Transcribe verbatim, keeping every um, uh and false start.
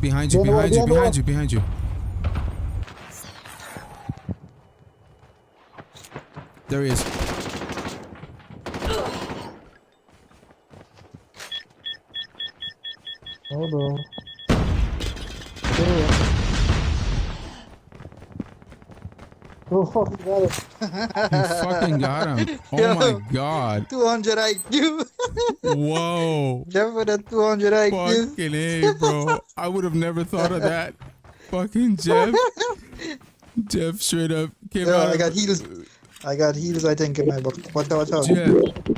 behind you, behind you, behind you, behind you. There he is. Hold on. Oh, fuck, you got it. You fucking got him. Oh Yo, my god. two hundred I Q. Whoa. Jeff with a two hundred I Q. Fucking A, bro. I would have never thought of that. Fucking Jeff. Jeff straight up came Yo, out. I got heals. I got heals, I think, in my book. Watch out, watch out. Jeff.